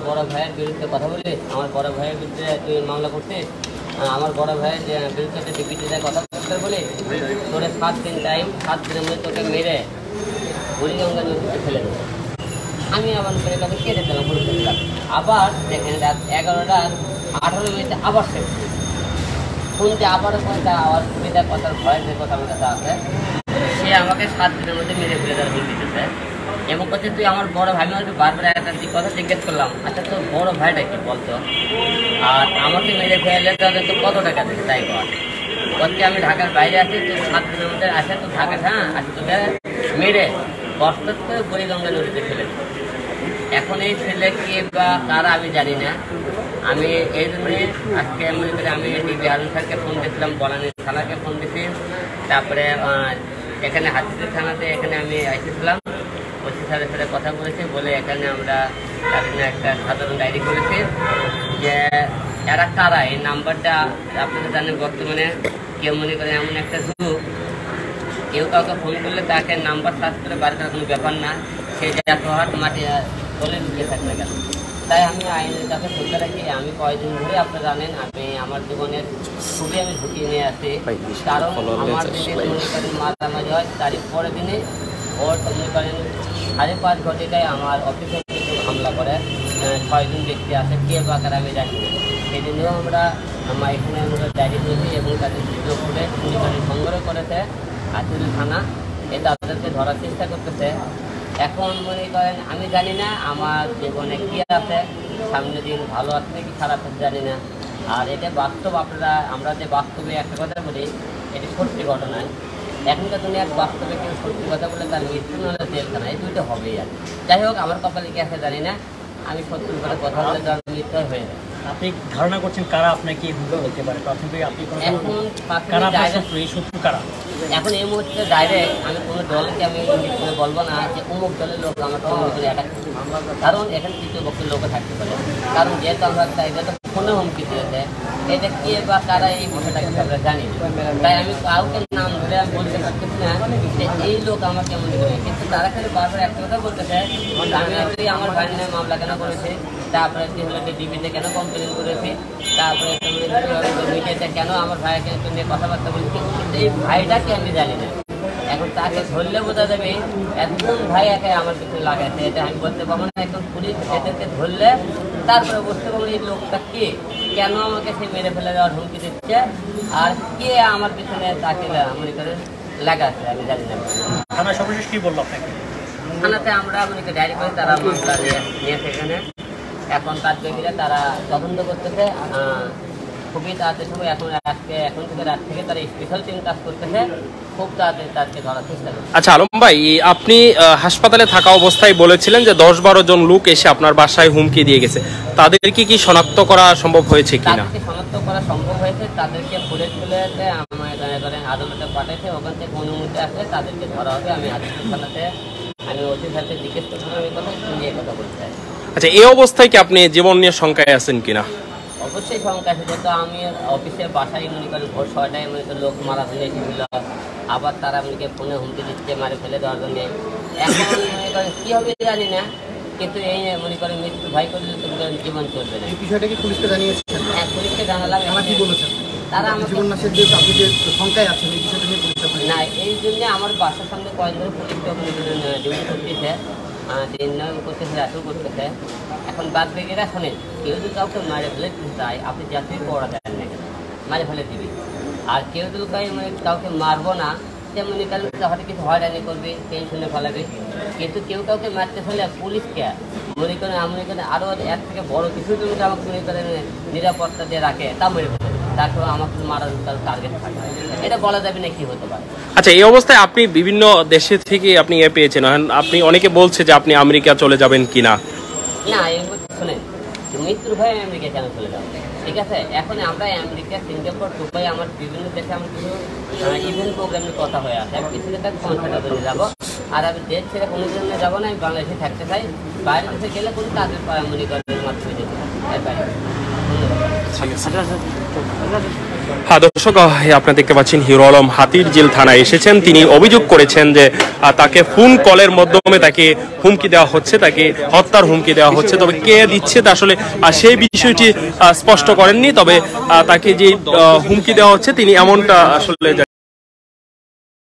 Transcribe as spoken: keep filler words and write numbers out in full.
বড় ভাইয়ের বিরুদ্ধে কথা বলি, আমার বড় ভাইয়ের বিরুদ্ধে তুই মামলা করছিস, আমার বড় ভাইয়ের বিরুদ্ধে ডিপিটিতে কথা বলতে বলি, তোরে সাত দিন টাইম, সাত দিনের মধ্যে তোকে মেরে বুড়িগঙ্গা নদীতে ফেলে দেবো। আমি আবার মেরে তাকে কেটে দিলাম, বলে দিলাম। আবার দেখেন রাত এগারোটা আঠারো মিনিটে আবার শেষ শুনতে আবারও কথা আওয়াজ সুবিধা কথার ভয় যে কথা আমার কাছে আছে, সে আমাকে সাত দিনের মধ্যে মেরে ফেলে দেওয়ার হুমকি দিতেছে। এমন করছে তুই আমার বড় ভাই, আমাকে বারবার একটা কথা জিজ্ঞেস করলাম, আচ্ছা তোর বড় ভাইটা কি বলতো, আর আমাকে মেরে ফেলে তাদের তো কত টাকা দিচ্ছে তাই কর বলছে আমি ঢাকার বাইরে আছি, তোর সাত দিনের মধ্যে আসে তো ঢাকা, হ্যাঁ আসি তোদের মেরে কষ্ট করে বুড়িগঙ্গা নদীতে ফেলে দেবো। এখন এই ছেলে কে বা কারা আমি জানি না। আমি এই জন্যে আজকে মনে করি আমি ডিবি হারুন স্যারকে ফোন দিয়েছিলাম, বনানী থানাকে ফোন দিয়েছি, তারপরে এখানে হাতিদের থানাতে এখানে আমি এসেছিলাম, ওসি স্যারের সাথে কথা বলেছি, বলে এখানে আমরা তাদের একটা সাধারণ ডায়েরি করেছি যে এরা কারা, এই নাম্বারটা আপনারা জানেন বর্তমানে কেউ মনে করে এমন একটা যুগ, কেউ কাউকে ফোন করলে তাকে নাম্বার সার্চ করে বার করার কোনো ব্যাপার না, সে যা প্রহাট মাটি বলে ঢুকে থাকবে কেন। তাই আমি আইনের কাছে চলতে রাখি। আমি কয়েকদিন ধরে আপনারা জানেন আমি আমার জীবনের খুবই আমি ঝুঁকি নিয়ে আসি, কারণ আমার দিনে মনে করেন মাঝামাঝি হয়, তারই পরের দিনে ওর মনে করেন সাড়ে পাঁচ ঘটিকায় আমার অফিসে হামলা করে ছয়জন ব্যক্তি আছে, কে বা কারা আমি জানি না। সেই জন্যও আমরা আমার এখানে আমরা ডায়েরি করেছি এবং তাদের ভিডিও করে মনে করেন সংগ্রহ করেছে হাতির থানা, এটা তাদেরকে ধরার চেষ্টা করতেছে। এখন মনে করেন আমি জানি না আমার জীবনে কী আছে, সামনে দিন ভালো আছে নাকি খারাপ আছে জানি না। আর এটা বাস্তব, আপনারা আমরা যে বাস্তবে একটা কথা বলি এটি সত্যি ঘটনায়, এখনকার দুনিয়ার বাস্তবে কেউ সত্যি কথা বলে তার মৃত্যু নাহলে জেলখানা, এই দুইটা হবেই। আর যাই হোক আমার কপালে কি আছে জানি না, আমি সত্যি করে কথা বলে তার মৃত্যু হয়ে যায়। আপনি ধারণা করছেন কারা আপনাকে হুমকি বলতে পারে? আপনি শত্রু কারা? এখন এই মুহূর্তে ডাইরেক্ট আমি কোনো দলকে আমি বলবো না যে অমুক দলের লোক আমাকে অমুক দলে অ্যাটাক করবে, কারণ এখানে তৃতীয় পক্ষের লোকও থাকতে পারে, কারণ যেহেতু আমরা এটা তো ফোনে হুমকি দিয়েছে, এটা কে বা কারা এই বিষয়টাকে আমরা জানি। তাই আমি কাউকে নাম ধরে আমি বলতে পারতেছি না যে এই লোক আমাকে মনে করে, কিন্তু তারা খালি বারবার একটা কথা বলতেছে আমি তুই আমার ভাইয়ের নামে মামলা কেন করেছি, তারপরে হলো ডিবিতে কেন কমপ্লেন করেছি, তারপরে মিডিয়াতে কেন আমার ভাইকে নিয়ে কথাবার্তা বলছি, এই ভাইটাকে আমি জানি না। এখন তাকে ধরলে বোঝা যাবে একদম ভাই একে আমার কিছু লাগাইছে, এটা আমি বলতে পারবো না। এখন পুলিশ এদেরকে ধরলে তারপরে বুঝতে পারবো এই লোকটা কে, কেন আমাকে সে মেরে ফেলে দেওয়ার হুমকি দিচ্ছে, আর কে আমার পিছনে তাকে মনে করে লাগাচ্ছে আমি জানি না। থানা সর্বশেষ কি বললো আপনাকে? থানাতে আমরা মনে করি ডায়েরি করে তারা মামলা নিয়েছে এখানে, এখন তার ব্যক্তিরা তারা তদন্ত করতেছে খুবই তাড়াতাড়ি সময়। এখন আজকে এখন থেকে রাত থেকে তারা স্পেশাল টিম কাজ করতেছে, খুব তাড়াতাড়ি তাদেরকে ধরার চেষ্টা করছে। আচ্ছা আলম ভাই, আপনি হাসপাতালে থাকা অবস্থায় বলেছিলেন যে দশ বারো জন লোক এসে আপনার বাসায় হুমকি দিয়ে গেছে, তাদেরকে কি শনাক্ত করা সম্ভব হয়েছে কিনা? তাদেরকে শনাক্ত করা সম্ভব হয়েছে, তাদেরকে পুলিশ তুলেছে আমার আদালতে পাঠাইছে, ওখান থেকে অনুমতি আসলে তাদেরকে ধরা হবে। আমি আদালত থানাতে আমি ওসি স্যারকে জিজ্ঞেস করছিলাম এই কথা, নিয়ে কথা বলতে চাই। আচ্ছা, এই অবস্থায় কি আপনি জীবন নিয়ে শঙ্কায় আছেন কিনা? অবশ্যই শঙ্কা আছে, যেহেতু আমি অফিসের বাসায় মনে করি ভোর ছয়টায় মনে করি লোক মারা ফেলে এসেছিল, আবার তারা মনে ফোনে হুমকি দিচ্ছে মারে ফেলে দেওয়ার জন্য। এখন মনে করেন কী হবে জানি না, কিন্তু এই মনে করেন মৃত্যু ভয় করলে জীবন চলবে না। এই বিষয়টা কি পুলিশকে জানিয়েছেন? হ্যাঁ, পুলিশকে জানালাম। তারা কি বলেছেন? তারা আমার জীবন নাশের যে আপনি যে শঙ্কায় আছেন এই বিষয়টা নিয়ে পুলিশ না, এই জন্য আমার বাসার সামনে কয়েক ধরে পুলিশকে ডিউটি করতেছে, দিন নয় করতেছে, রাতেও করতেছে। এখন বাদ বেগেরা শোনেন, কেউ যদি কাউকে মারে ফেলে চায় আপনি যাত্রী পড়া দেন না, মারে ফেলে দিবি। আর কেউ যদি মানে কাউকে মারবো না, সে মনে করেন হয়তো কিছু হয়রানি করবে, টেনশনে ফেলাবে। কিন্তু কেউ কাউকে মারতে ফেলে পুলিশকে মনে করেন মনে করেন আরও এর থেকে বড় কিছু যদি আমাকে মনে করেন নিরাপত্তা দিয়ে রাখে, তা মেরে ফেলে তারপর আমাকে মারার টার্গেট থাকে, এটা বলা যাবে না কি হতে পারে। আচ্ছা, এই অবস্থায় আপনি বিভিন্ন দেশে থেকে আপনি এ পেয়েছেন, আপনি অনেকে বলছে যে আপনি আমেরিকা চলে যাবেন কিনা? না, এই শোনেন, মৃত্যুর ভয়ে আমেরিকা কেন চলে যাবো? ঠিক আছে, এখন আমরা আমেরিকা, সিঙ্গাপুর, দুবাই, আমার বিভিন্ন দেশে আমার কিছু ইভেন্ট প্রোগ্রামের কথা হয়ে আছে। আমি কিছু দেশে কনসার্টের জন্য যাবো, আর আমি দেশ ছেড়ে কোনো জন্য যাবো না। আমি বাংলাদেশে থাকতে চাই, বাইরের দেশে গেলে কোনো কাজের মনে করার মাধ্যমে যেতে চাই। ধন্যবাদ। হ্যাঁ দর্শক, আহ, আপনারা দেখতে পাচ্ছেন হিরো আলম হাতিরঝিল থানায় এসেছেন। তিনি অভিযোগ করেছেন যে আহ, তাকে ফোন কলের মাধ্যমে তাকে হুমকি দেওয়া হচ্ছে, তাকে হত্যার হুমকি দেওয়া হচ্ছে। তবে কে দিচ্ছে তা আসলে আহ, সেই বিষয়টি আহ, স্পষ্ট করেননি। তবে আহ, তাকে যে আহ, হুমকি দেওয়া হচ্ছে তিনি এমনটা আসলে